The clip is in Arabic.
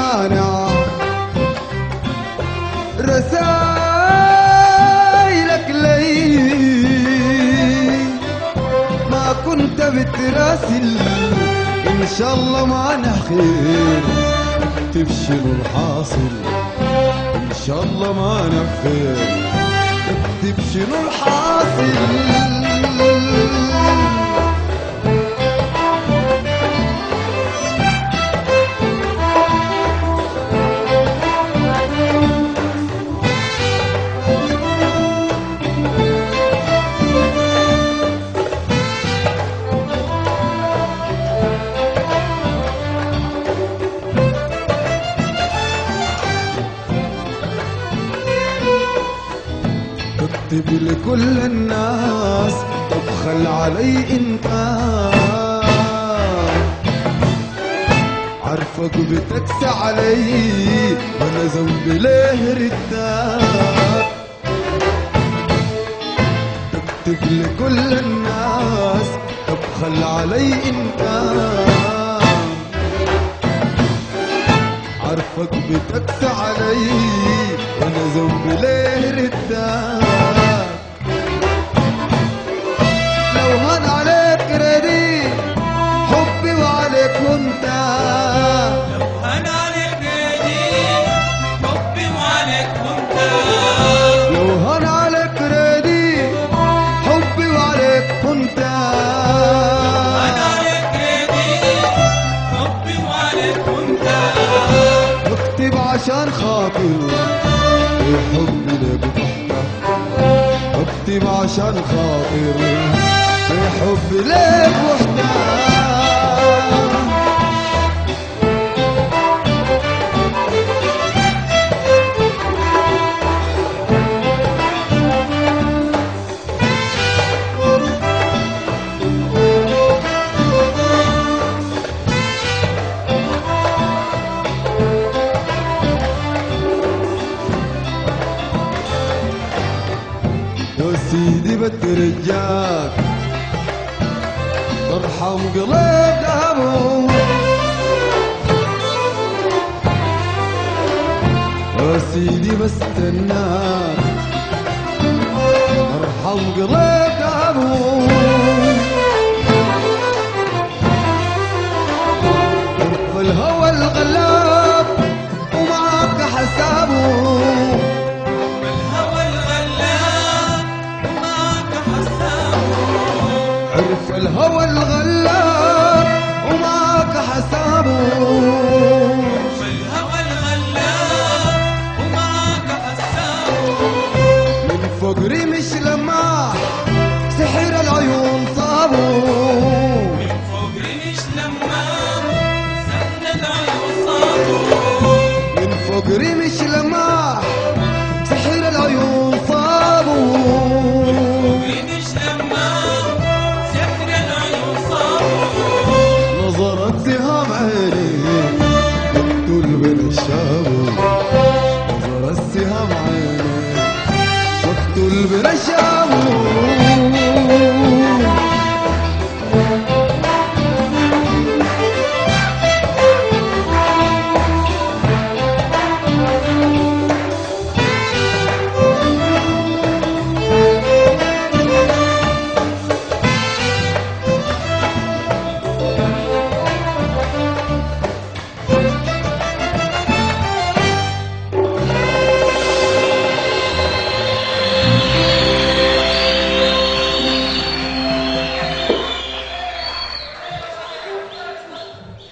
مانع رسايلك لي ما كنت بتراسل إن شاء الله معنا خير تبشر الحاصل إن شاء الله معنا خير تبشر الحاصل اكتب لكل الناس تبخل علي انت عارفك بتكسى علي وانا ذنبي ليه رداك اكتب لكل الناس تبخل علي انت عارفك بتكسى علي وانا ذنبي ليه رداك لو هان عليك ردي حبي وعليك وانت لو هان عليك ردي حبي وعليك وانت لو هان عليك ردي حبي وعليك وانت هان عليك ردي حبي وعليك وانت اكتب عشان خاطر حبي لك وحدك اكتب عشان خاطر حبي لك وحدك يا سيدي بترجاك ارحم قلب دهمه يا سيدي بستناك ارحم قلب دهمه